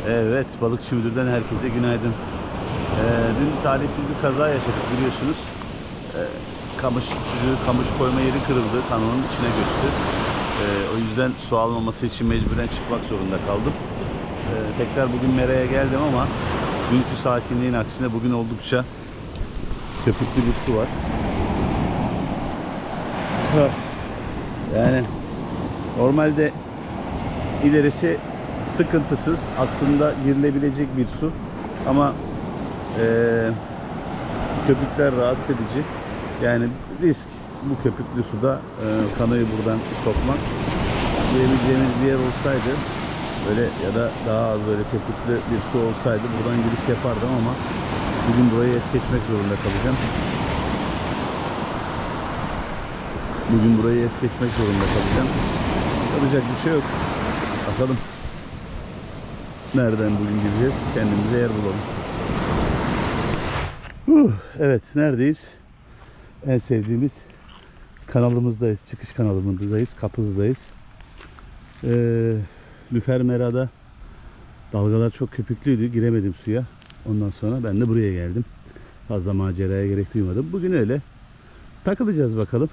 Evet, Balıkçı Müdür'den herkese günaydın. Dün talihsiz bir kaza yaşadık biliyorsunuz. Kamış koyma yeri kırıldı, kanalın içine göçtü. O yüzden su almaması için mecburen çıkmak zorunda kaldım. Tekrar bugün Mera'ya geldim ama dünkü sakinliğin aksine bugün oldukça köpüklü bir su var. Yani normalde ilerisi sıkıntısız, aslında girilebilecek bir su ama köpükler rahatsız edici. Yani risk bu köpüklü suda kanoyu buradan sokmak. Girebileceğimiz bir yer olsaydı böyle ya da daha az böyle köpüklü bir su olsaydı buradan giriş yapardım ama bugün burayı es geçmek zorunda kalacağım. Bugün burayı es geçmek zorunda kalacağım. Yapacak bir şey yok. Bakalım nereden bugün gideceğiz? Kendimize yer bulalım. Evet, neredeyiz? En sevdiğimiz kanalımızdayız. Çıkış kanalımızdayız. Kapız'dayız. Lüfer Mera'da dalgalar çok köpüklüydü. Giremedim suya. Ondan sonra ben de buraya geldim. Fazla maceraya gerek duymadım. Bugün öyle takılacağız bakalım.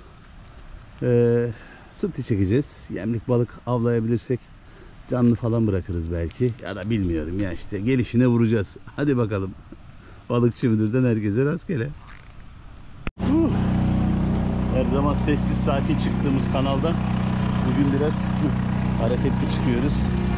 Sırtı çekeceğiz. Yemlik balık avlayabilirsek canlı falan bırakırız belki. Ya da bilmiyorum ya, işte gelişine vuracağız. Hadi bakalım. Balıkçı Müdür'den herkese rastgele. Her zaman sessiz sakin çıktığımız kanalda bugün biraz hareketli çıkıyoruz.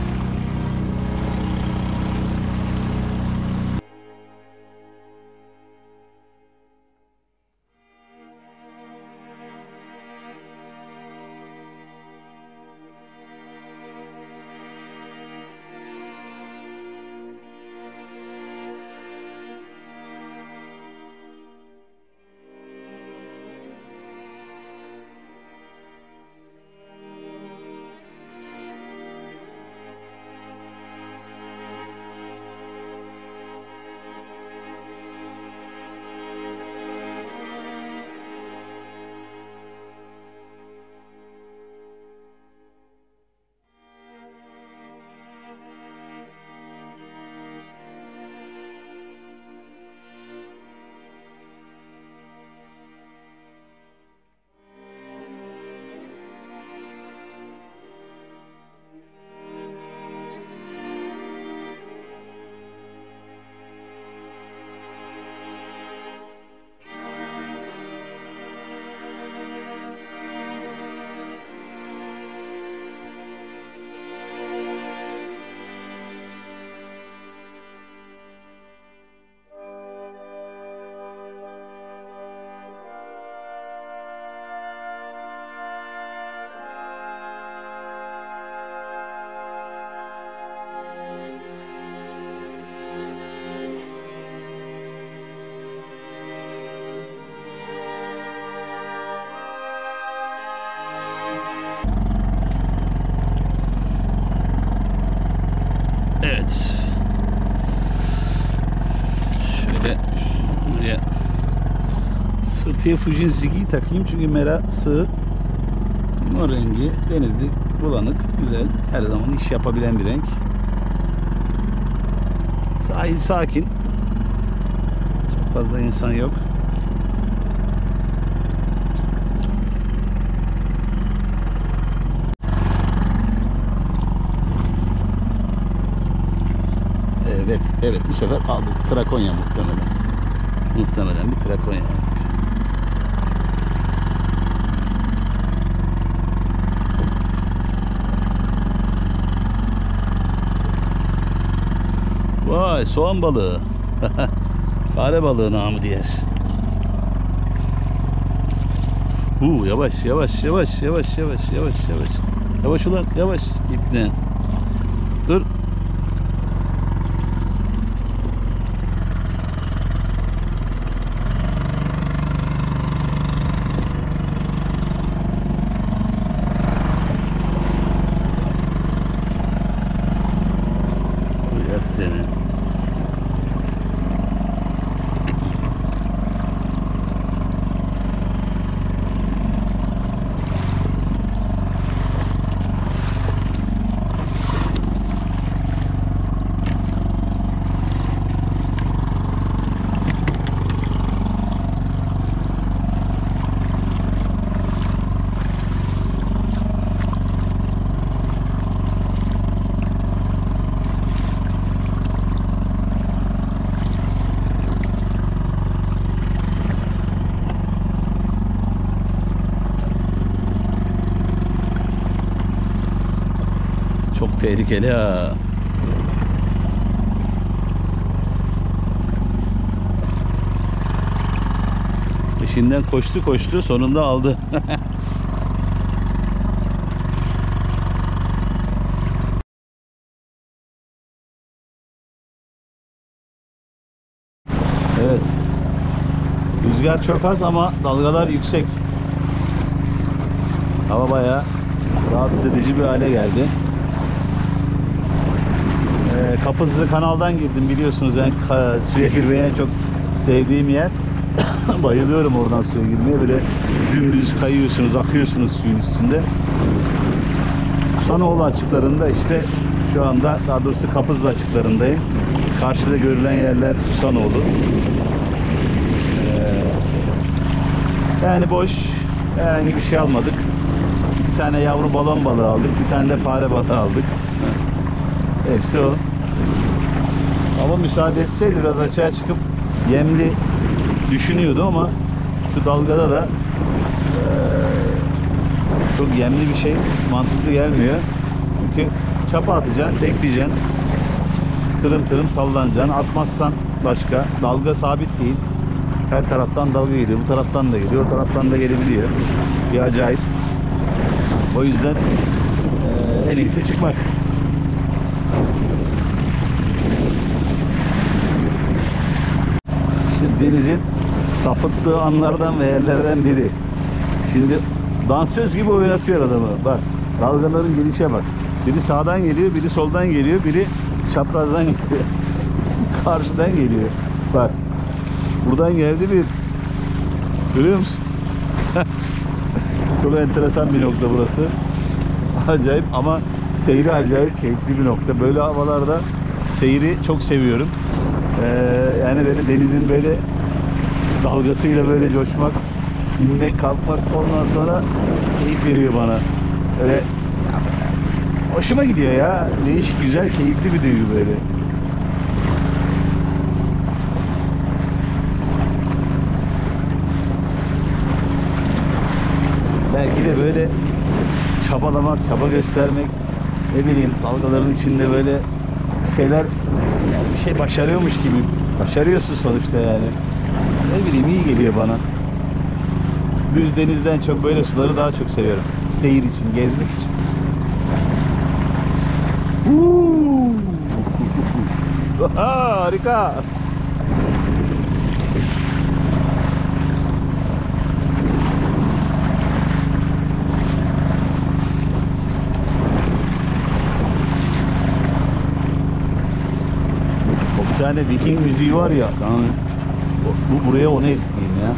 Evet. Şöyle buraya sırtıya Fujin Zigi'yi takayım çünkü Mera sığ, mor rengi, denizli, bulanık, güzel, her zaman iş yapabilen bir renk. Sahil sakin, çok fazla insan yok. Evet, bu sefer aldık. Trakonya muhtemelen. Muhtemelen bir Trakonya aldık. Vay, soğan balığı. Fare balığı namı diğer. Yavaş. Yavaş ulan, yavaş. İpne. Dur. Seni. Çok tehlikeli ha. Peşinden koştu sonunda aldı. Evet. Rüzgar çok az ama dalgalar yüksek. Hava bayağı rahatsız edici bir hale geldi. Kapızlı kanaldan girdim, biliyorsunuz. Yani suya girmeye çok sevdiğim yer. Bayılıyorum oradan suya girmeye. Böyle dümdüz kayıyorsunuz, akıyorsunuz suyun üstünde. Sanoğlu açıklarında işte şu anda, daha doğrusu Kapızlı açıklarındayım. Karşıda görülen yerler Susanoğlu. Yani boş, herhangi bir şey almadık. Bir tane yavru balon balığı aldık, bir tane de fare balığı aldık. Hepsi o. Ama müsaade etseydi biraz açığa çıkıp yemli düşünüyordu ama şu dalgada da çok yemli bir şey mantıklı gelmiyor. Çünkü çapa atacaksın, bekleyeceksin. Tırım tırım sallanacaksın. Atmazsan başka. Dalga sabit değil. Her taraftan dalga geliyor. Bu taraftan da geliyor. O taraftan da gelebiliyor. Bir acayip. O yüzden en iyisi çıkmak. İşte denizin sapıttığı anlardan ve yerlerden biri. Şimdi dansöz gibi oynatıyor adamı. Bak, dalgaların gelişe bak. Biri sağdan geliyor, biri soldan geliyor, biri çaprazdan geliyor. Karşıdan geliyor. Bak. Buradan geldi bir. Görüyor musun? Çok enteresan bir nokta burası. Acayip ama seyri acayip keyifli bir nokta. Böyle havalarda seyri çok seviyorum. Yani böyle denizin böyle dalgasıyla böyle coşmak, inmek, kalkmak, ondan sonra keyif veriyor bana. Öyle hoşuma gidiyor ya. Değişik, güzel, keyifli bir duygu böyle. Belki de böyle çabalamak, çaba göstermek, ne bileyim, dalgaların içinde böyle şeyler, yani bir şey başarıyormuş gibi. Başarıyorsun sonuçta yani. Ne bileyim, iyi geliyor bana. Düz denizden çok böyle suları daha çok seviyorum. Seyir için, gezmek için. Harika. Bir tane Viking müziği var ya. Buraya onu ekleyeyim ya.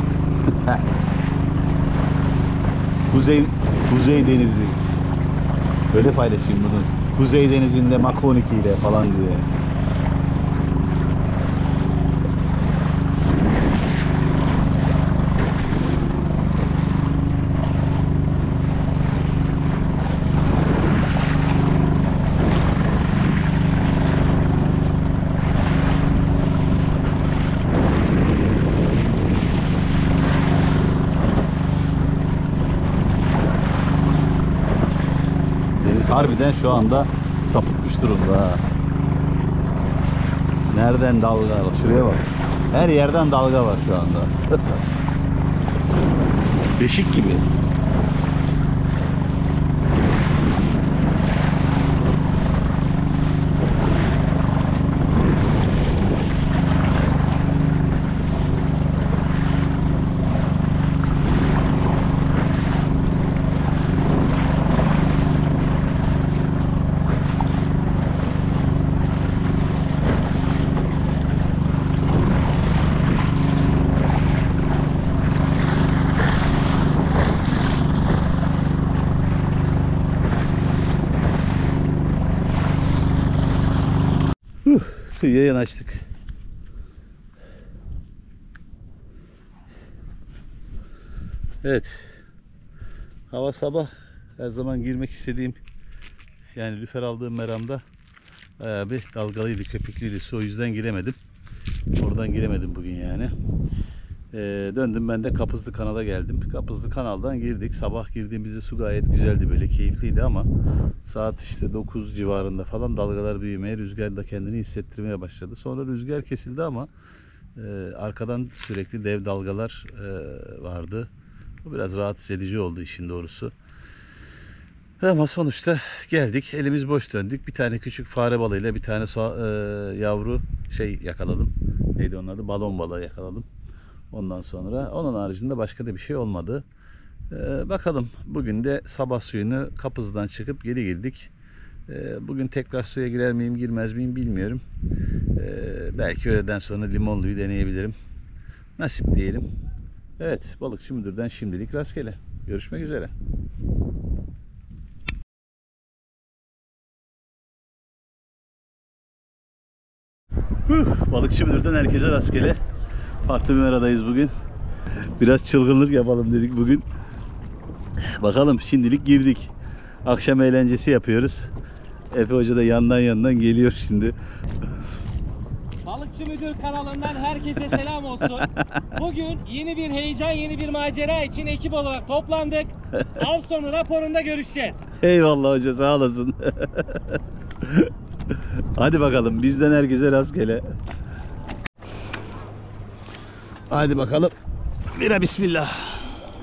Kuzey Denizi. Böyle paylaşayım bunu. Kuzey Denizi'nde Makoniki ile falan diye. Harbiden şu anda sapıtmış durumda. Nereden dalga var? Şuraya bak. Her yerden dalga var şu anda. Beşik gibi. Kıyıya yanaştık. Evet. Hava sabah, her zaman girmek istediğim, yani lüfer aldığım meramda bayağı bir dalgalıydı, köpüklüydü. O yüzden giremedim. Oradan giremedim bugün yani. Döndüm ben de Kapızlı Kanal'a geldim. Kapızlı Kanal'dan girdik. Sabah girdiğimizde su gayet güzeldi, böyle keyifliydi ama saat işte 9 civarında falan dalgalar büyümeye, rüzgar da kendini hissettirmeye başladı. Sonra rüzgar kesildi ama arkadan sürekli dev dalgalar vardı. Bu biraz rahatsız edici oldu işin doğrusu. Ama sonuçta geldik. Elimiz boş döndük. Bir tane küçük fare balığıyla bir tane yavru yakaladım. Neydi onun adı? Balon balığı yakaladım. Ondan sonra onun haricinde başka da bir şey olmadı. Bakalım, bugün de sabah suyunu Kapız'dan çıkıp geri girdik. Bugün tekrar suya girer miyim girmez miyim bilmiyorum. Belki öğleden sonra limonluyu deneyebilirim. Nasip diyelim. Evet, Balıkçı Müdür'den şimdilik rastgele. Görüşmek üzere. Balıkçı Müdür'den herkese rastgele. Farklı bir meradayız bugün. Biraz çılgınlık yapalım dedik bugün. Bakalım, şimdilik girdik. Akşam eğlencesi yapıyoruz. Efe Hoca da yandan geliyor şimdi. Balıkçı Müdür kanalından herkese selam olsun. Bugün yeni bir heyecan, yeni bir macera için ekip olarak toplandık. Av sonu raporunda görüşeceğiz. Eyvallah hoca, sağ olasın. Hadi bakalım, bizden herkese rastgele. Hadi bakalım. Bira bismillah.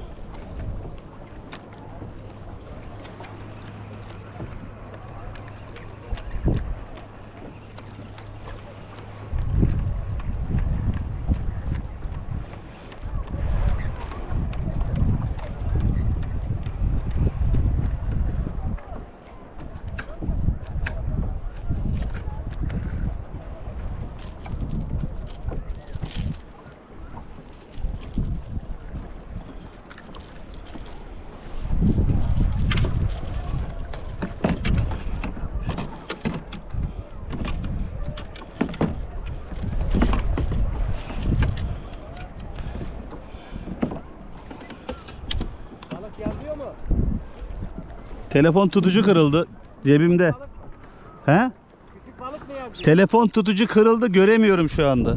Balık yazıyor mu? Telefon tutucu kırıldı cebimde. He? Küçük balık mı yazıyor? Telefon tutucu kırıldı, göremiyorum şu anda.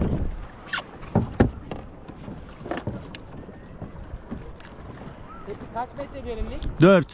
Peki kaç metre derinlik? 4.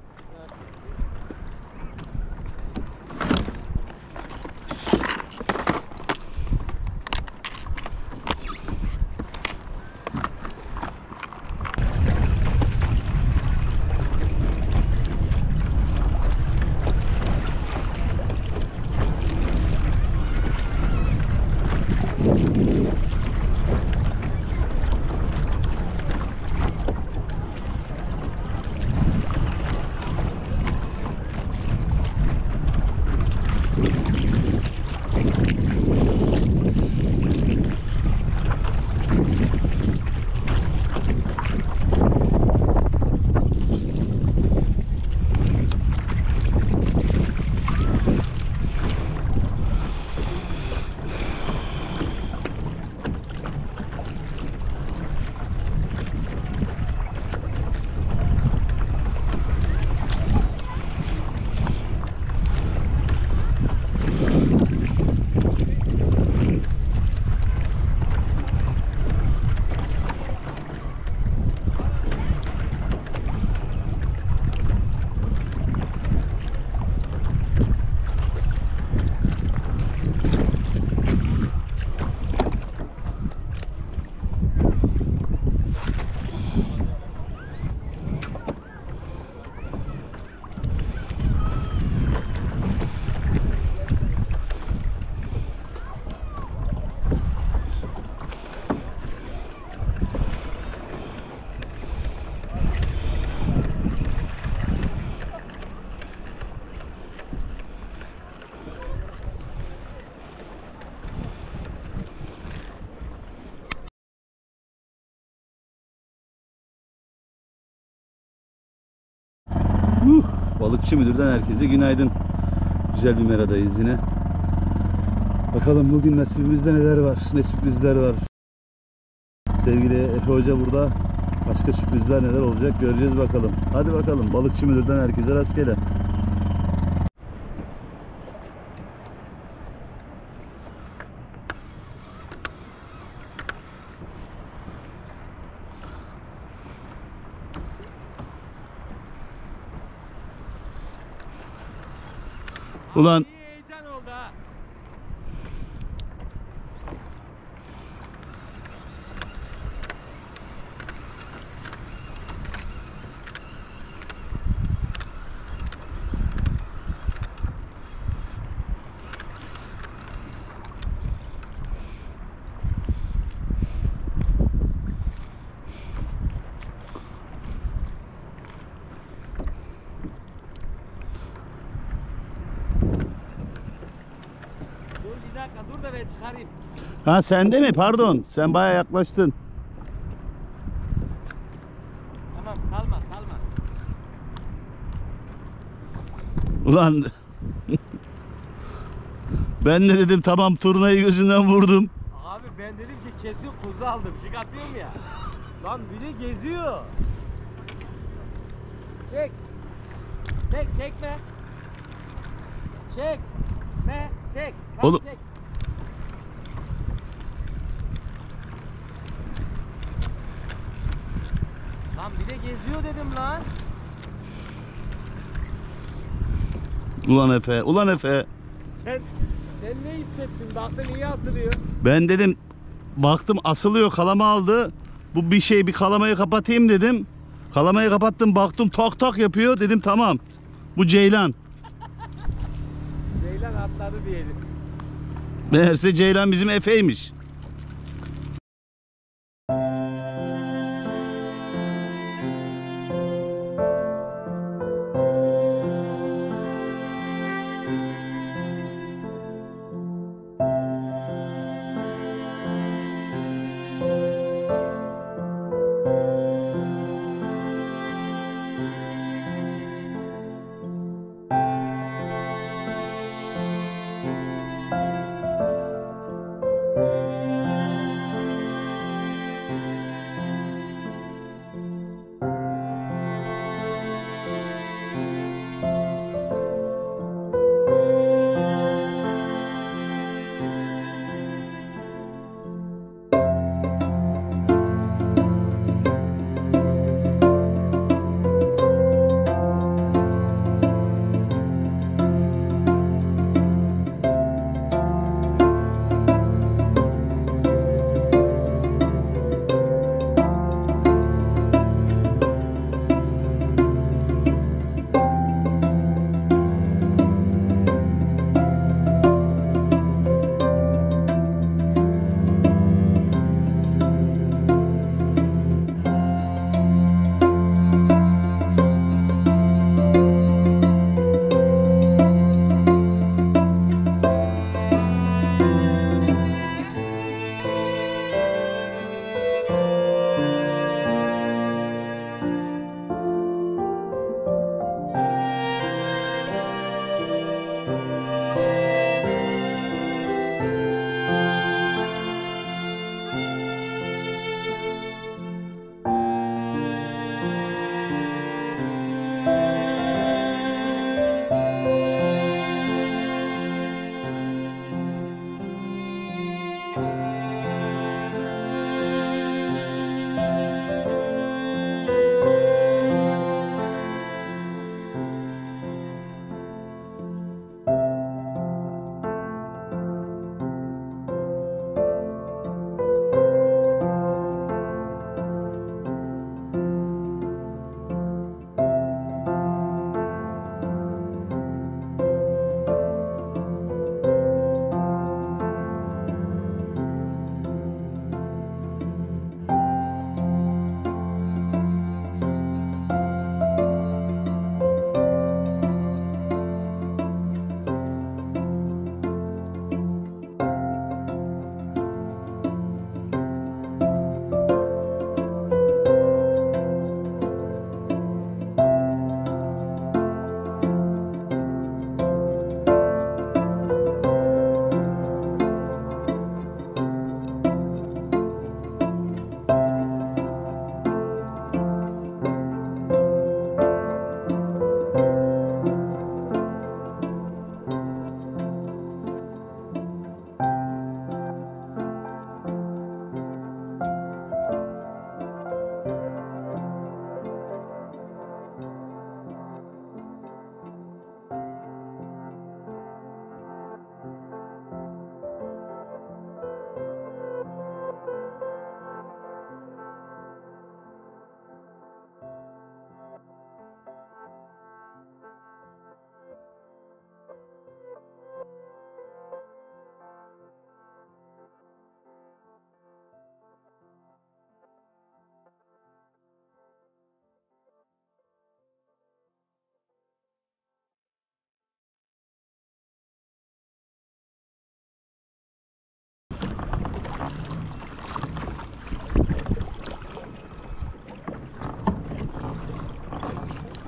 Balıkçı Müdür'den herkese günaydın. Güzel bir meradayız yine. Bakalım bugün nasibimizde neler var, ne sürprizler var. Sevgili Efe Hoca burada. Başka sürprizler neler olacak göreceğiz bakalım. Hadi bakalım, Balıkçı Müdür'den herkese rastgele. Ulan İyi heyecan oldu ha. Dur bir dakika dur da ben çıkarayım. ha sende mi? Pardon. Sen bayağı yaklaştın. Tamam salma salma. Ulan ben de dedim tamam turnayı gözünden vurdum. Abi ben dedim ki kesin kuzu aldım. Şık atıyorum ya. Lan bir de geziyor. Çek. Çekme. Çek. Çek. Tam Oğlum. çek. Lan bir de geziyor dedim lan. Ulan Efe, ulan Efe. Sen ne hissettin? Baktın iyi asılıyor. Ben dedim baktım asılıyor, kalama aldı. Bu bir kalamayı kapatayım dedim. Kalamayı kapattım, baktım tak tak yapıyor. Dedim tamam. Bu ceylan. Ceylan atladı diyelim. Meğerse ceylan bizim Efe'ymiş.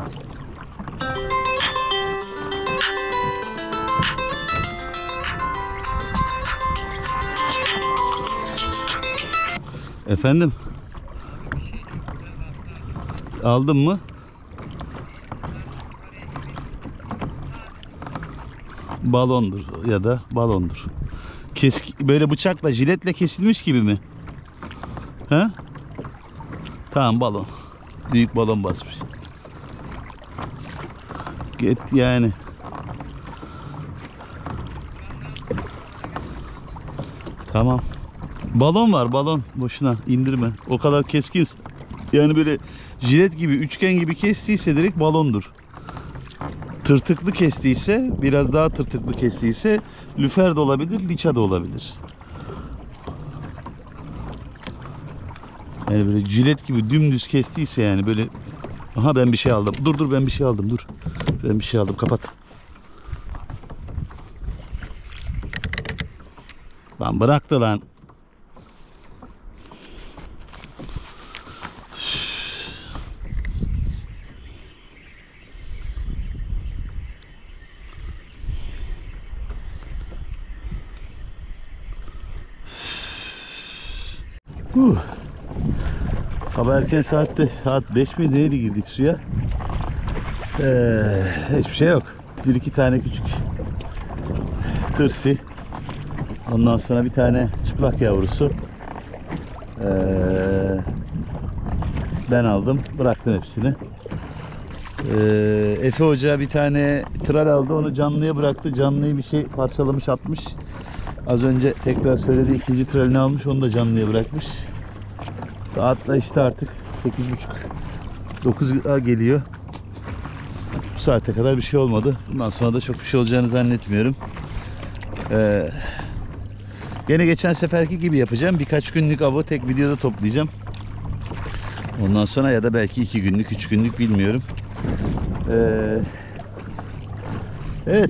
Efendim? Aldın mı? Balondur ya da balondur. Böyle bıçakla, jiletle kesilmiş gibi mi? He? Tamam, balon. Büyük balon basmış. Git yani. Tamam. Balon var, balon. Boşuna indirme. O kadar keskin. Yani böyle jilet gibi, üçgen gibi kestiyse direkt balondur. Tırtıklı kestiyse, biraz daha tırtıklı kestiyse lüfer de olabilir, liça da olabilir. Yani böyle jilet gibi dümdüz kestiyse, yani böyle, aha ben bir şey aldım. Dur ben bir şey aldım, dur. Ben bir şey aldım, kapat. Lan bıraktı lan. Sabah erken saatte, saat 5 mi neydi, girdik suya. Hiçbir şey yok. Bir iki tane küçük tırsi. Ondan sonra bir tane çıplak yavrusu. Ben aldım, bıraktım hepsini. Efe Hoca bir tane tral aldı, onu canlıya bıraktı. Canlıyı bir şey parçalamış, atmış. Az önce tekrar söyledi, ikinci tralini almış, onu da canlıya bırakmış. Saatla işte artık 8.30-9'a geliyor. Bu saate kadar bir şey olmadı. Bundan sonra da çok bir şey olacağını zannetmiyorum. Gene geçen seferki gibi yapacağım. Birkaç günlük avı tek videoda toplayacağım. Ondan sonra ya da belki 2 günlük, 3 günlük, bilmiyorum. Evet.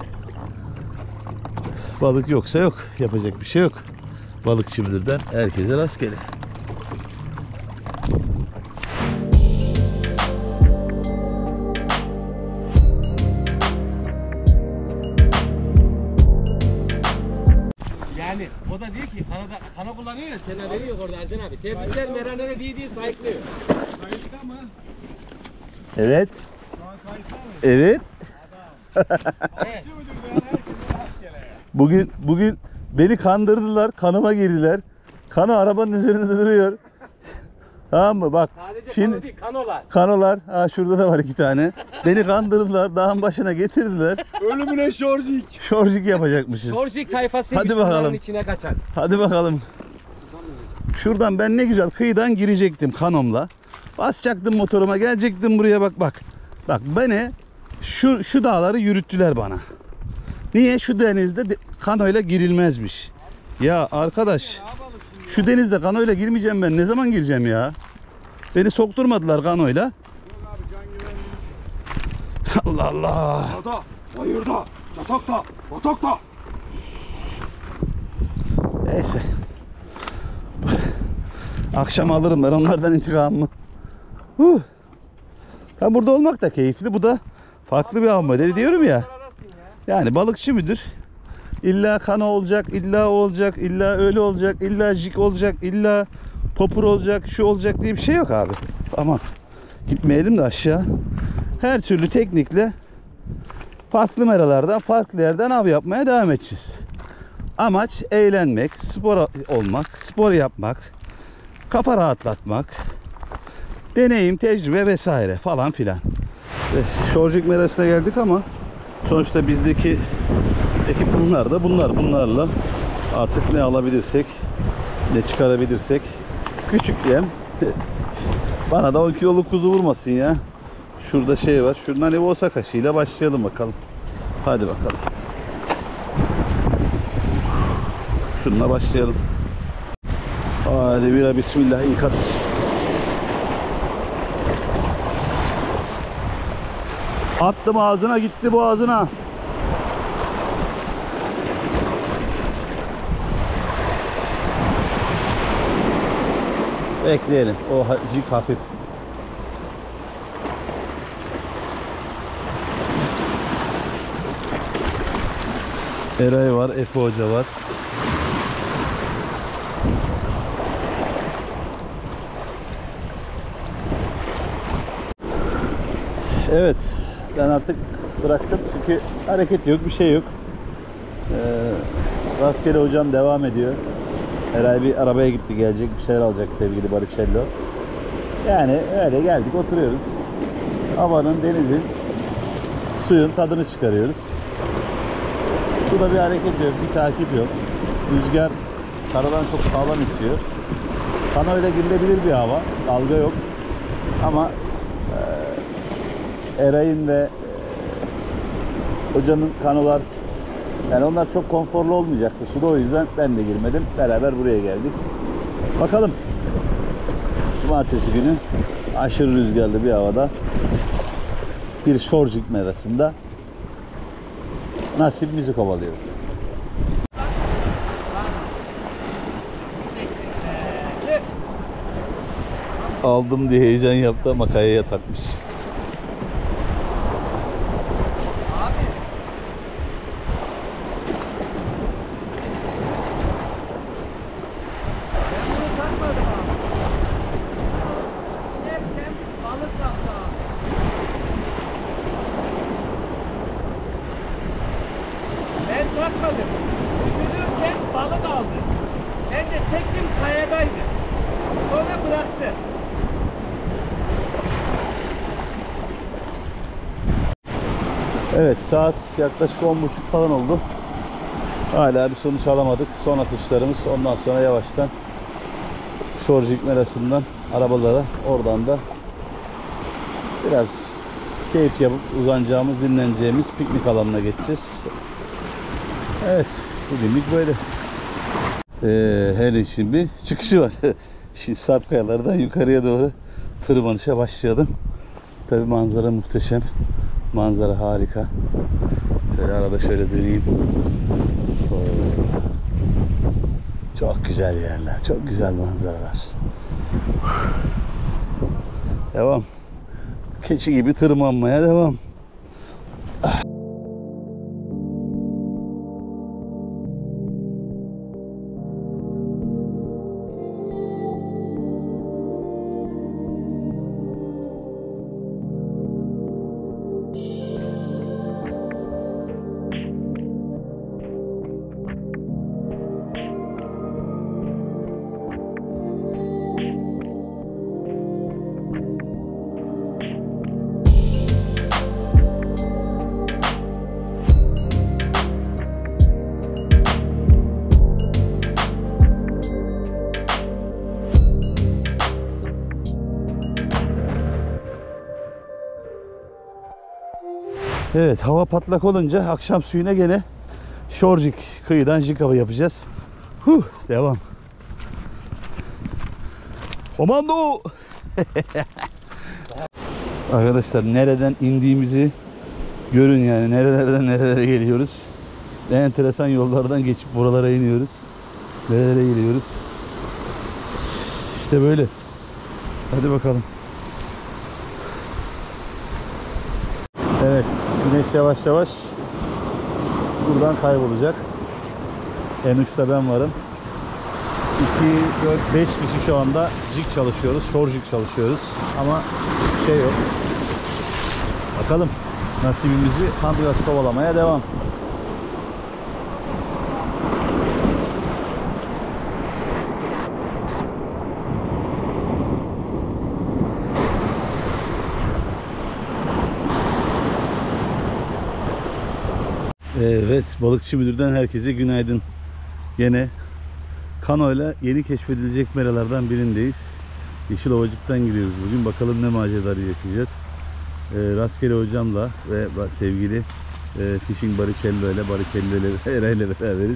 Balık yoksa yok. Yapacak bir şey yok. Balıkçı Müdür'den herkese rastgele. Yani o da diyor ki kana kullanıyor ya, senin haberi yok orada Ercan abi. Tebrikler, Meranene diye sayıklıyor. Kayıtta mı? Evet. Şu an kayıtta mı? Evet. Balıkçı müdür be, herkese rastgele. Bugün beni kandırdılar. Kanıma girdiler. Kanı arabanın üzerinde duruyor. Tamam mı? Bak. Sadece Şimdi kano değil, kanolar. kanolar. Ha, şurada da var 2 tane. Beni kandırdılar. Dağın başına getirdiler. Ölümüne şorjik. Şorjik yapacakmışız. Torjik tayfasıymış, Hadi bakalım. bunların içine kaçan. Hadi bakalım. Şuradan ben ne güzel kıyıdan girecektim kanomla. Basacaktım motoruma, gelecektim buraya, bak bak. Bak beni şu dağları yürüttüler bana. Niye? Şu denizde kanoyla girilmezmiş. Ya arkadaş, şu denizde kanoyla girmeyeceğim ben. Ne zaman gireceğim ya? Beni sokturmadılar kanoyla. Yok abi, can güvenliği. Allah Allah. Dağda, bayırda, yatakta, batakta. Neyse. Akşam alırım ben onlardan intikamımı. Ha, burada olmak da keyifli. Bu da farklı bir av modeli diyorum ya. Yani balıkçı müdür? İlla kano olacak, illa o olacak, illa öyle olacak, illa jig olacak, illa popur olacak, şu olacak diye bir şey yok abi. Tamam. Gitmeyelim de aşağı. Her türlü teknikle farklı meralardan, farklı yerden av yapmaya devam edeceğiz. Amaç eğlenmek, spor olmak, spor yapmak, kafa rahatlatmak, deneyim, tecrübe vesaire falan filan. Şorjik merasına geldik ama sonuçta bizdeki ekipmanlar da bunlarla artık ne alabilirsek, ne çıkarabilirsek. Küçük yem. Bana da 10 kiloluk kuzu vurmasın ya. Şurada şey var. Şuradan Evosa kaşığıyla başlayalım bakalım. Hadi bakalım. Şununla başlayalım. Hadi bira bismillah, ilk atış. Attım ağzına, gitti boğazına. Bekleyelim. O jig hafif. Eray var, Efe Hoca var. Evet, ben artık bıraktım çünkü hareket yok, bir şey yok. Rastgele hocam devam ediyor. Eray bir arabaya gitti, gelecek, bir şeyler alacak sevgili Baricello. Yani öyle geldik, oturuyoruz. Havanın, denizin, suyun tadını çıkarıyoruz. Suda bir hareket yok, bir takip yok. Rüzgar karadan çok sağlam esiyor. Kanoyla girilebilir bir hava, dalga yok. Ama Eray'ın ve hocanın kanolar, yani onlar çok konforlu olmayacaktı suda, o yüzden ben de girmedim. Beraber buraya geldik. Bakalım. Cumartesi günü aşırı rüzgarlı bir havada bir şorcuk merasında nasibimizi kovalıyoruz. Aldım diye heyecan yaptı ama kayaya takmış. Ben takmadım. Süzülürken balık aldı. Ben de çektim, kayadaydı. Sonra bıraktı. Evet, saat yaklaşık 10.30 falan oldu. Hala bir sonuç alamadık. Son atışlarımız, ondan sonra yavaştan Şorcuk merasından arabalara, oradan da biraz keyif yapıp uzanacağımız, dinleneceğimiz piknik alanına geçeceğiz. Evet, bugünlük böyle. Her işin bir çıkışı var. Şimdi Sarp kayalardan yukarıya doğru tırmanışa başlayalım. Tabii manzara muhteşem. Manzara harika. Şöyle arada şöyle döneyim. Çok güzel yerler, çok güzel manzaralar. Devam. Keçi gibi tırmanmaya devam. Evet, hava patlak olunca akşam suyuna gene Şorcuk kıyıdan jig yapacağız. Devam. Komando! Arkadaşlar, nereden indiğimizi görün yani. Nerelerden nerelere geliyoruz. Enteresan yollardan geçip buralara iniyoruz. Nerelere geliyoruz. İşte böyle. Hadi bakalım. Evet, güneş yavaş yavaş buradan kaybolacak. En uçta ben varım. 2, 4, 5 kişi şu anda jig çalışıyoruz, şorcuk çalışıyoruz. Ama bir şey yok. Bakalım, nasibimizi biraz kovalamaya devam. Evet, Balıkçı Müdür'den herkese günaydın. Yine kanoyla yeni keşfedilecek meralardan birindeyiz. Yeşilovacık'tan gidiyoruz bugün. Bakalım ne maceralar yaşayacağız. Rastgele hocamla ve sevgili Fishing Baricello ile Eray'la beraberiz.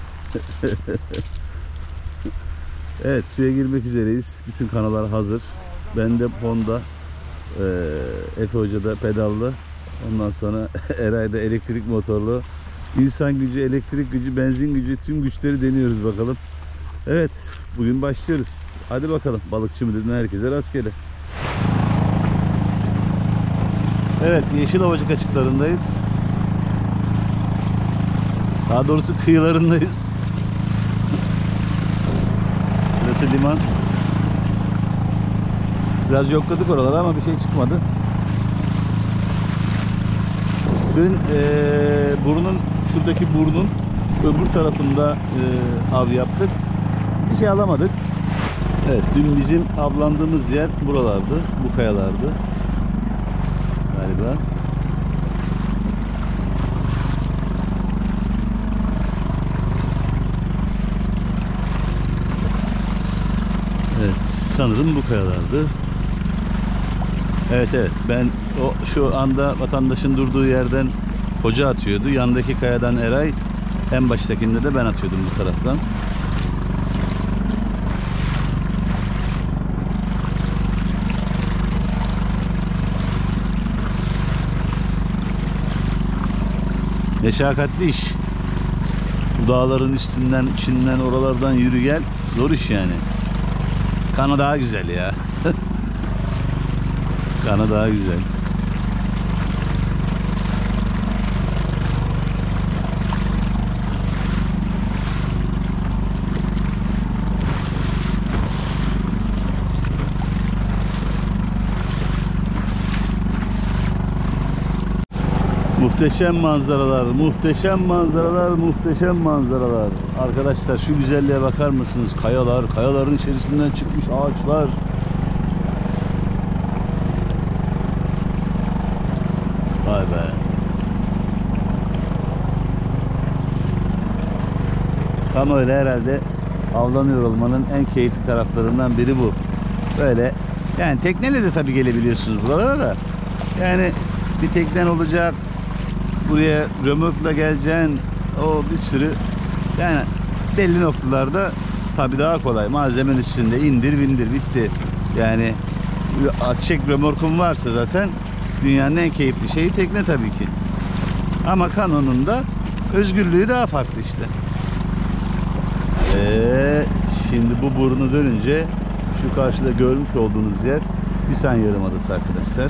Evet, suya girmek üzereyiz. Bütün kanolar hazır. Bende Honda, Efe Hoca da pedallı. Ondan sonra Eray'da elektrik motorlu. İnsan gücü, elektrik gücü, benzin gücü, tüm güçleri deniyoruz bakalım. Evet, bugün başlıyoruz. Hadi bakalım, Balıkçı Müdürü'ne herkese rastgele. Evet, Yeşilovacık açıklarındayız. Daha doğrusu kıyılarındayız. Burası liman. Biraz yokladık oraları ama bir şey çıkmadı. Dün şuradaki burnun öbür tarafında av yaptık. Bir şey alamadık. Evet, dün bizim avlandığımız yer buralardı, bu kayalardı galiba. Evet, sanırım bu kayalardı. Evet, ben şu anda vatandaşın durduğu yerden hoca atıyordu. Yandaki kayadan Eray, en baştakinde de ben atıyordum bu taraftan. Meşakkatli iş. Bu dağların üstünden, içinden, oralardan yürü gel. Zor iş yani. Kanı daha güzel ya. Kanı daha güzel. Muhteşem manzaralar, muhteşem manzaralar, muhteşem manzaralar. Arkadaşlar şu güzelliğe bakar mısınız? Kayalar, kayaların içerisinden çıkmış ağaçlar. Vay be. Tam öyle herhalde avlanıyor olmanın en keyifli taraflarından biri bu. Böyle yani tekneyle de tabii gelebiliyorsunuz buralara da. Yani bir teknen olacak. Buraya römorkla geleceksin. O bir sürü yani belli noktalarda tabii daha kolay. Malzemenin üstünde indir bindir bitti. Yani çek römorkun varsa zaten dünyanın en keyifli şeyi tekne tabii ki. Ama kanonun da özgürlüğü daha farklı işte. Şimdi bu burnu dönünce şu karşıda görmüş olduğunuz yer Tisan Yarımadası arkadaşlar.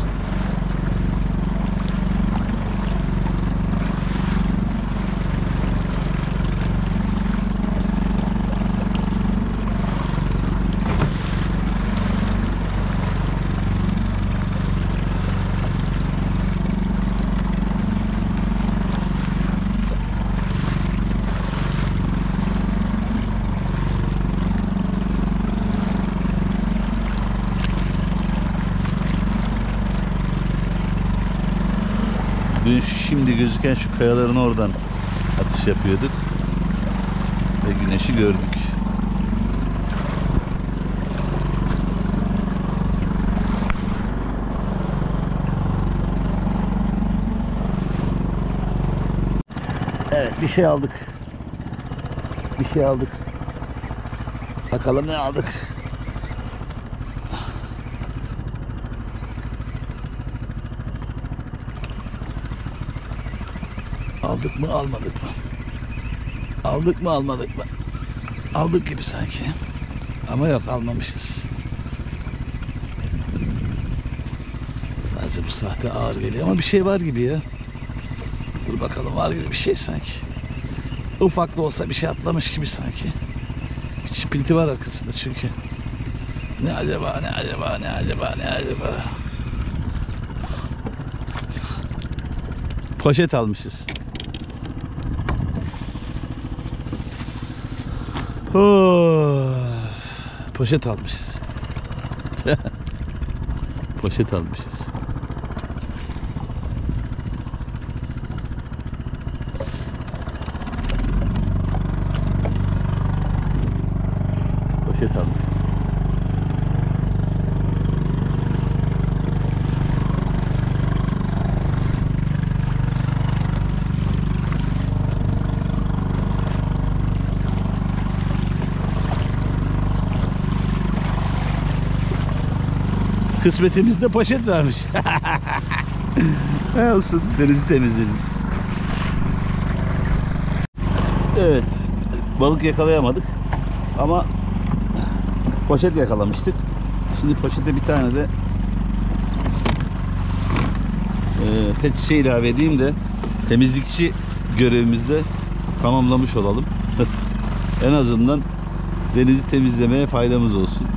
Dün şimdi gözüken şu kayaların oradan atış yapıyorduk ve güneşi gördük. Evet, bir şey aldık. Bir şey aldık. Bakalım ne aldık. Aldık mı almadık mı? Aldık mı almadık mı? Aldık gibi sanki. Ama yok, almamışız. Sadece bu sahte ağır geliyor ama bir şey var gibi ya. Dur bakalım, var gibi bir şey sanki. Ufak da olsa bir şey atlamış gibi sanki. Bir şipilti var arkasında çünkü. Ne acaba, ne acaba, ne acaba, ne acaba? Poşet almışız. Oh, poşet almışız. Poşet almışız. Poşet almışız. Kısmetimizde poşet vermiş. Olsun, denizi temizledim. Evet, balık yakalayamadık ama poşet yakalamıştık. Şimdi poşete bir tane de pet şişe ilave edeyim de temizlikçi görevimizde tamamlamış olalım. En azından denizi temizlemeye faydamız olsun.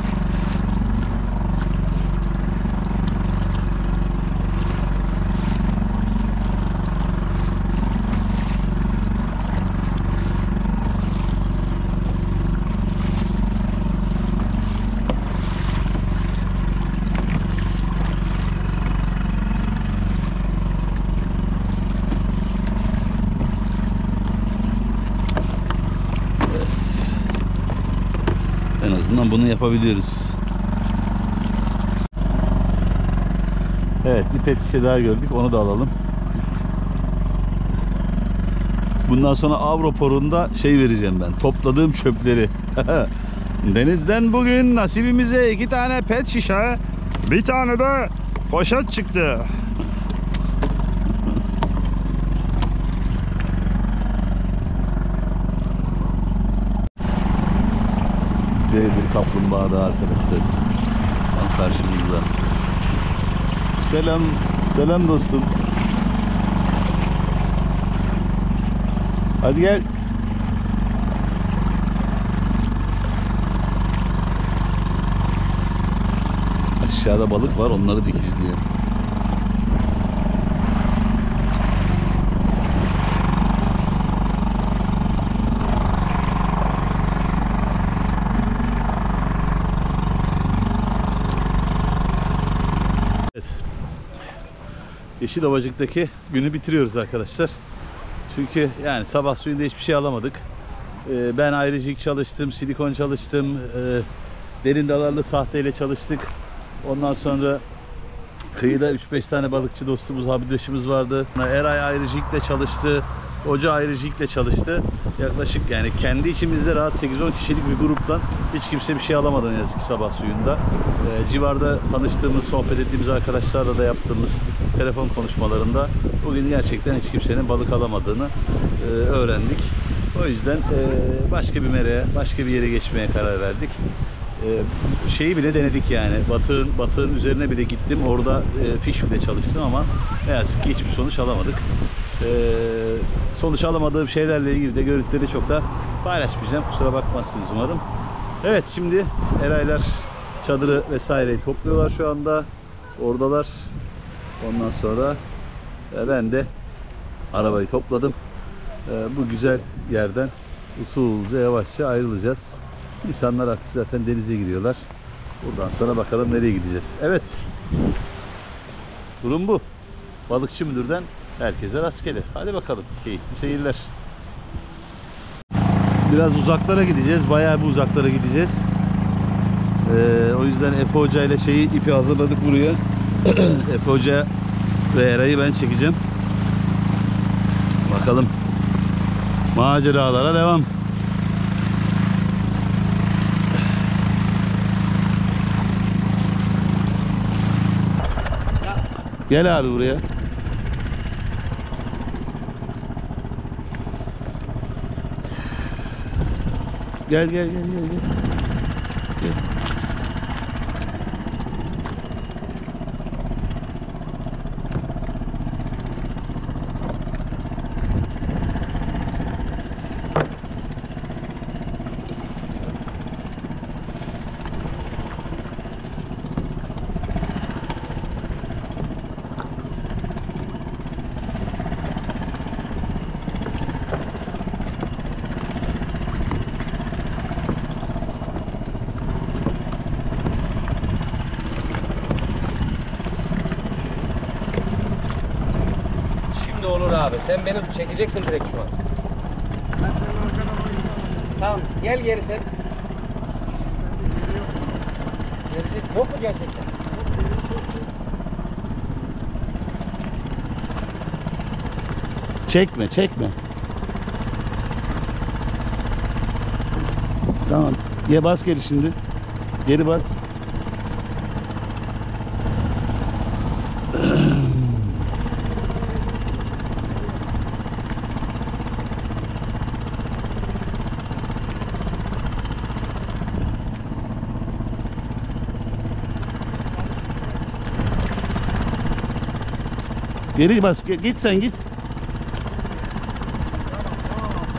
En azından bunu yapabiliyoruz. Evet, bir pet şişe daha gördük. Onu da alalım. Bundan sonra av raporunda şey vereceğim ben. Topladığım çöpleri. Denizden bugün nasibimize 2 tane pet şişe, bir tane de poşet çıktı. Dev bir kaplumbağa da arkadaşlar. Tam karşımızda. Selam. Selam dostum. Hadi gel. Aşağıda balık var. Onları dikizliyor. Yeşilovacık'taki günü bitiriyoruz arkadaşlar. Çünkü yani sabah suyunda hiçbir şey alamadık. Ben ayrıcık çalıştım, silikon çalıştım, derin dalarlı sahteyle çalıştık. Ondan sonra kıyıda 3-5 tane balıkçı dostumuz, arkadaşımız vardı. Eray ayrıcıkla çalıştı, Hoca ayrıcıkla çalıştı. Yaklaşık yani kendi içimizde rahat 8-10 kişilik bir gruptan hiç kimse bir şey alamadı ne yazık ki sabah suyunda. Civarda tanıştığımız, sohbet ettiğimiz arkadaşlarla da yaptığımız telefon konuşmalarında bugün gerçekten hiç kimsenin balık alamadığını öğrendik. O yüzden başka bir mereye, başka bir yere geçmeye karar verdik. Şeyi bile denedik yani. Batığın üzerine bile gittim. Orada fiş bile çalıştım ama ne yazık ki hiçbir sonuç alamadık. Sonuç alamadığım şeylerle ilgili de görüntüleri çok da paylaşmayacağım. Kusura bakmazsınız umarım. Evet, şimdi Eraylar çadırı vesaireyi topluyorlar şu anda. Oradalar. Ondan sonra ben de arabayı topladım. Bu güzel yerden usulca yavaşça ayrılacağız. İnsanlar artık zaten denize giriyorlar. Buradan sonra bakalım nereye gideceğiz. Evet. Durum bu. Balıkçı müdürden herkese rastgele. Hadi bakalım. Keyifli seyirler. Biraz uzaklara gideceğiz. Bayağı bir uzaklara gideceğiz. O yüzden Efe Hoca ile ipi hazırladık buraya. Efe Hoca ve Eray'ı ben çekeceğim. Bakalım. Maceralara devam. Gel abi buraya. Gel. Gel. Olur abi. Sen beni çekeceksin direkt şu an. Tamam. Gel geri sen. Gelecek yok mu gerçekten? Çekme. Tamam. Bas geri şimdi. Geri bas. Geri bas. Git sen git.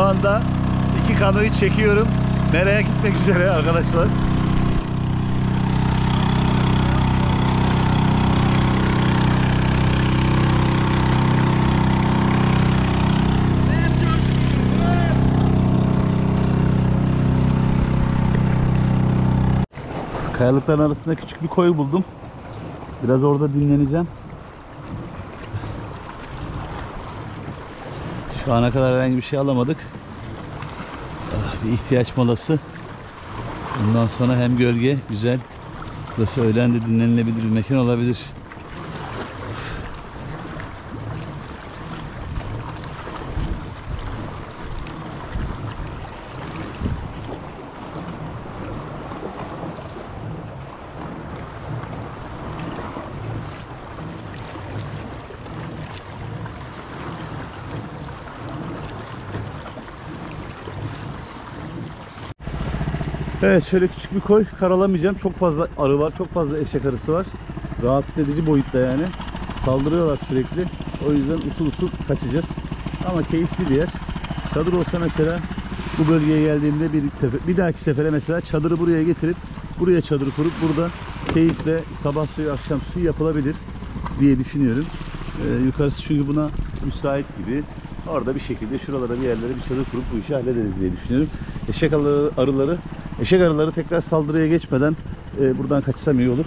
anda 2 kanoyu çekiyorum. Mera'ya gitmek üzere arkadaşlar. Kayalıkların arasında küçük bir koy buldum. Biraz orada dinleneceğim. Şu ana kadar herhangi bir şey alamadık. Bir ihtiyaç molası. Bundan sonra hem gölge güzel. Burası öğlen de dinlenilebilir bir mekan olabilir. Evet, şöyle küçük bir koy, karalamayacağım. Çok fazla arı var, çok fazla eşek arısı var. Rahatsız edici boyutta yani. Saldırıyorlar sürekli. O yüzden usul usul kaçacağız. Ama keyifli bir yer. Çadır olsa mesela bu bölgeye geldiğimde bir dahaki sefere mesela çadırı buraya getirip buraya çadır kurup burada keyifle sabah suyu akşam suyu yapılabilir diye düşünüyorum. Yukarısı çünkü buna müsait gibi. Orada bir şekilde şuralara bir yerlere bir çadır kurup bu işi hallederiz diye düşünüyorum. Eşek arıları tekrar saldırıya geçmeden buradan kaçsam iyi olur.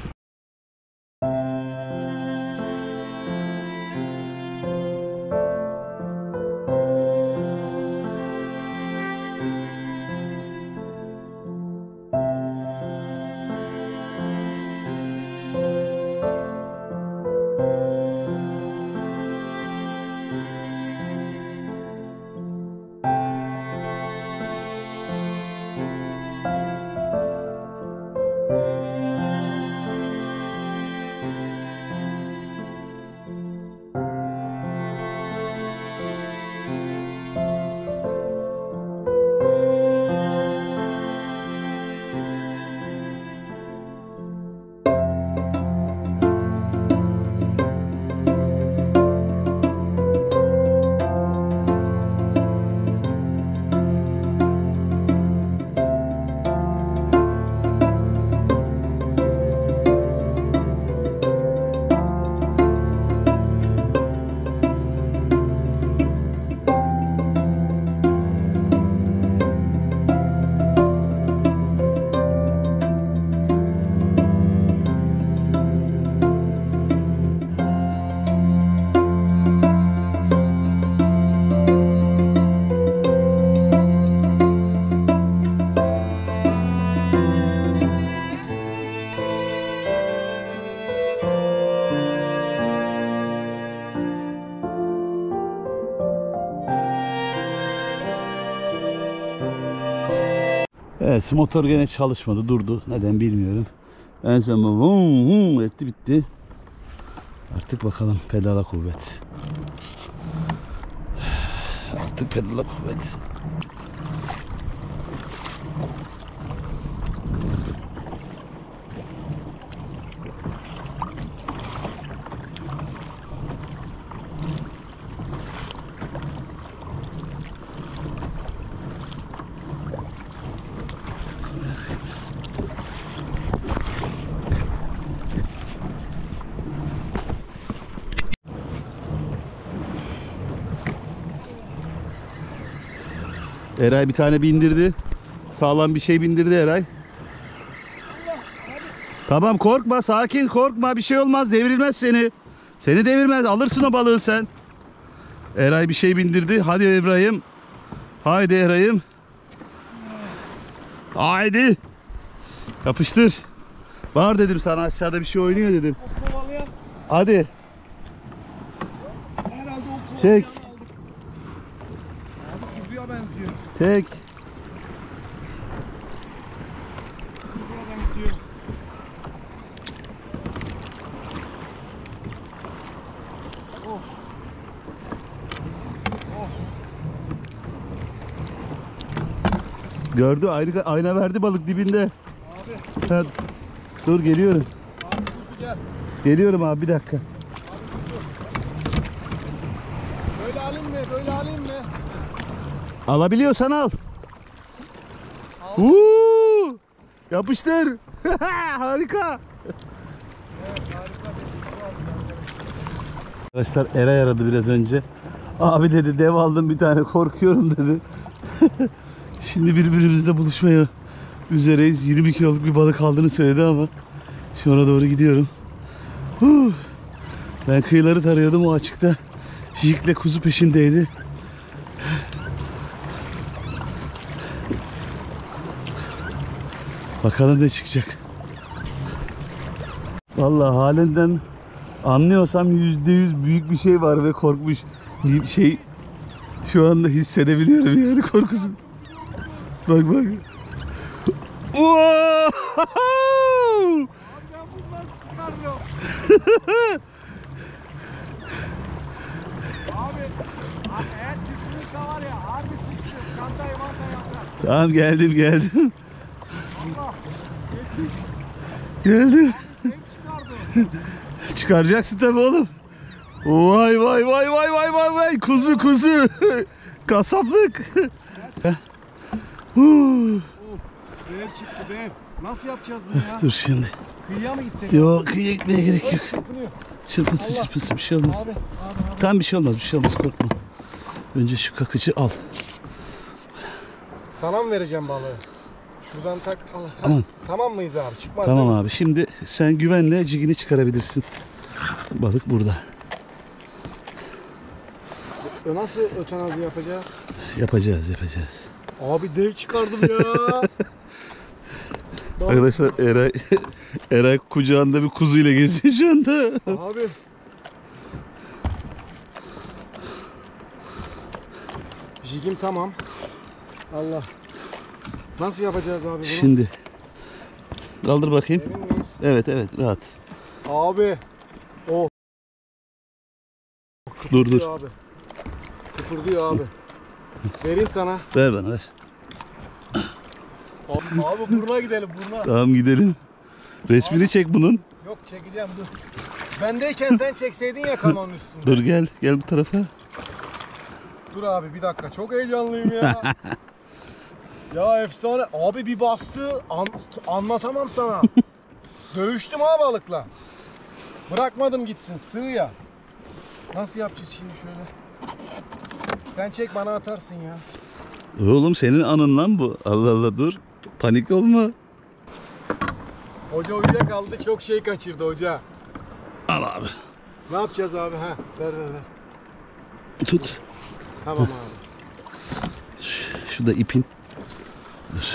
Evet, motor gene çalışmadı, durdu. Neden bilmiyorum. En son vum etti, bitti. Artık bakalım, pedala kuvvet. Artık pedala kuvvet. Eray bir tane bindirdi. Sağlam bir şey bindirdi Eray. Tamam, korkma, sakin, korkma, bir şey olmaz, devrilmez seni. Seni devirmez, alırsın o balığı sen. Eray bir şey bindirdi. Hadi İbrahim. Haydi Eray'ım. Haydi. Yapıştır. Var dedim sana, aşağıda bir şey oynuyor dedim. O kovalayan Hadi. herhalde o kovalayan Çek. aldık. Abi kuzuya benziyor. Çek. Kuzuya benziyor. Of. Of. Gördü, ayna verdi balık dibinde. Abi. Ha, dur geliyorum. Abi kuzu gel. Geliyorum abi, bir dakika. Abi kuzu. Böyle alayım mı? Böyle alayım mı? Alabiliyorsan al. Yapıştır. Harika. Arkadaşlar Eray aradı biraz önce. Abi dedi dev aldım bir tane, korkuyorum dedi. Şimdi birbirimizle buluşmaya üzereyiz. 20 kiloluk bir balık aldığını söyledi ama şu ona doğru gidiyorum. Ben kıyıları tarıyordum, o açıkta jikle kuzu peşindeydi. Bakalım ne çıkacak. Vallahi halinden anlıyorsam %100 büyük bir şey var ve korkmuş. Bir şey şu anda hissedebiliyorum yani korkusunu. Bak bak. Ben bundan çıkarmıyorum. Abi eğer çiftliğiniz var ya harbi sıçtım. Çantayı mantayı atar. Tamam geldim. Allah yetmiş. Geldim. Hem çıkardı. Çıkaracaksın tabii oğlum. Vay kuzu. Kasaplık. Dev çıktı dev. Nasıl yapacağız bunu ya? Dur şimdi. Kıyıya mı gitsek? Yok kıyıya gitmeye gerek yok. Çırpınıyor. Çırpınsın bir şey olmaz. Abi. Tamam bir şey olmaz korkma. Önce şu kakıcı al. Sana mı vereceğim balığı? Şuradan tak. Al. Tamam. Tamam mıyız abi? Çıkmaz. Tamam değil mi? abi, şimdi sen güvenle cigini çıkarabilirsin. Balık burada. Nasıl ötenazi yapacağız? Yapacağız. Abi dev çıkardım ya. Arkadaşlar Eray kucağında bir kuzuyla geziyor şu anda. Abi. Jigim tamam. Allah. Nasıl yapacağız abi bunu? Şimdi kaldır bakayım. Emin miyiz? Evet rahat. Abi. Oh. Dur. Abi. Kıpırdıyor abi. Vereyim sana. Ver bana ver. Abi buruna gidelim buruna. Tamam gidelim. Resmini çek bunun. Yok çekeceğim dur. Bendeyken sen çekseydin ya kanonun üstünde. Dur gel bu tarafa. Dur abi bir dakika çok heyecanlıyım ya. Ya efsane. Abi bir bastı anlatamam sana. Dövüştüm ha balıkla. Bırakmadım gitsin sığ ya. Nasıl yapacağız şimdi şöyle? Sen çek bana atarsın ya. Oğlum senin anın lan bu. Allah dur. Panik olma. Hoca uyuyakaldı çok şey kaçırdı hoca. Al abi. Ne yapacağız abi ha? Ver. Tut. Tamam abi. Şu da ipin. Dur.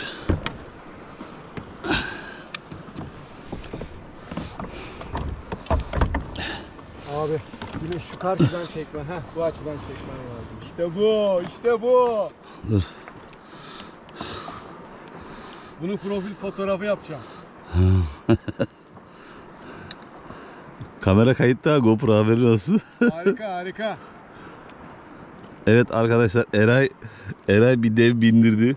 Abi yine şu karşıdan çekmen ha bu açıdan çekmen lazım. İşte bu. Dur. Bunu profil fotoğrafı yapacağım. Kamera kayıtta, GoPro haberin olsun. Harika. Evet arkadaşlar, Eray bir dev bindirdi.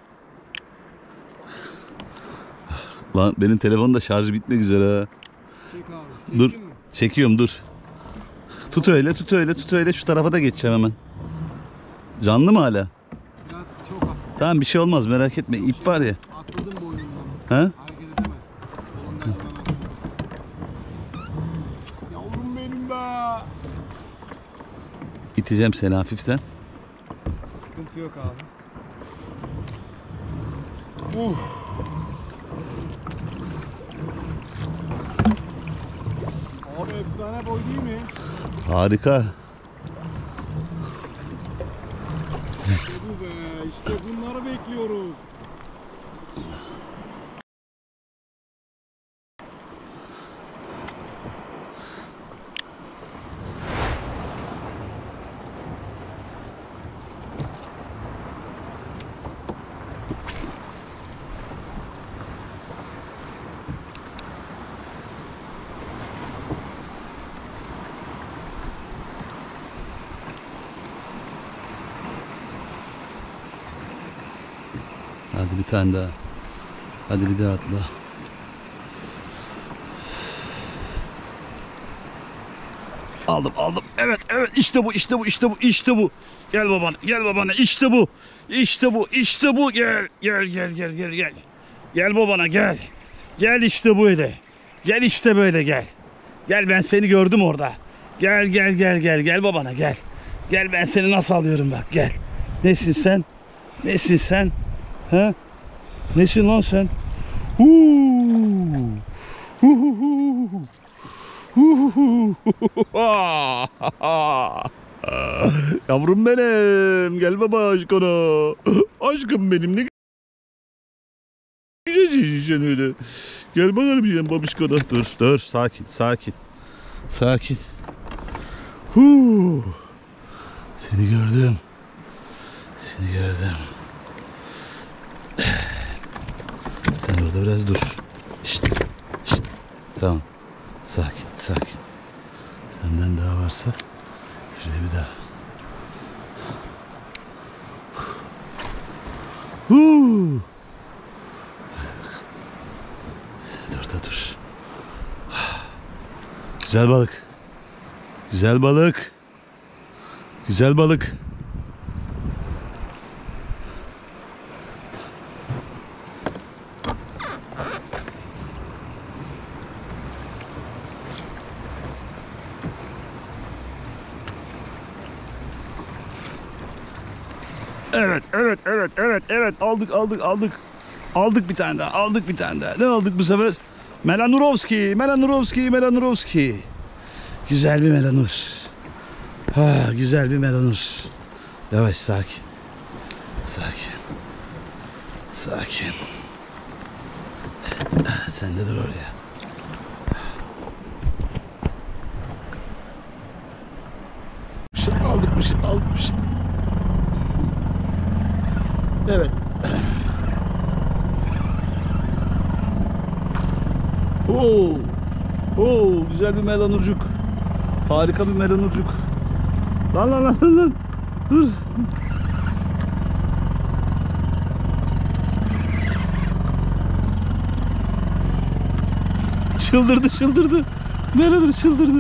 Lan benim telefonun da şarjı bitmek üzere ha. Çek abi. Dur. Çekeyim mi? Çekiyorum dur. Tut öyle şu tarafa da geçeceğim hemen. Canlı mı hala? Biraz çok hafif. Tamam bir şey olmaz, merak etme, ip var ya. Asıldım boynumdan. Ha? Hareket edemez. Kolumdan duramaz. Yavrum benim be. İteceğim seni hafiften. Sıkıntı yok abi. Abi efsane boy değil mi? Harika. İşte bu be. İşte bunları bekliyoruz. Hadi bir tane daha. Hadi bir daha atla. Aldım. Evet, evet. İşte bu, işte bu, işte bu, işte bu. Gel babana, gel babana. İşte bu. İşte bu, işte bu. Gel, gel, gel, gel, gel, gel. Gel babana, gel. Gel işte bu Ede. Gel işte böyle gel. Gel, ben seni gördüm orada. Gel, gel, gel, gel, gel babana gel. Gel, ben seni nasıl alıyorum bak, gel. Nesin sen? Nesin sen? Ha? Nesin lan sen? Huu. Huhuhu. Huhuhu. Yavrum benim, gel baba aşkına. Aşkım benim, ne güzel yiyeceksin öyle. Gel bakalım yiyen babişkana. Dur, dur, sakin, sakin. Sakin. Seni gördüm. Seni gördüm. Sen orada biraz dur. Şşt, şşt. Tamam. Sakin, sakin. Senden daha varsa şöyle bir daha. Sen orada dur. Güzel balık. Güzel balık. Güzel balık. Evet, evet, evet, evet, evet. Aldık, aldık, aldık. Aldık bir tane daha, aldık bir tane daha. Ne aldık bu sefer? Melanurovski, Melanurovski, Melanurovski. Güzel bir melanur. Ha, güzel bir melanur. Yavaş, sakin. Sakin. Sakin. Sen de dur oraya. Bir şey aldık, bir şey aldık, bir şey. Evet. Oo. Oo, güzel bir melanurcuk. Harika bir melanurcuk. Lan lan lan lan. Dur. Çıldırdı, çıldırdı. Melanur çıldırdı.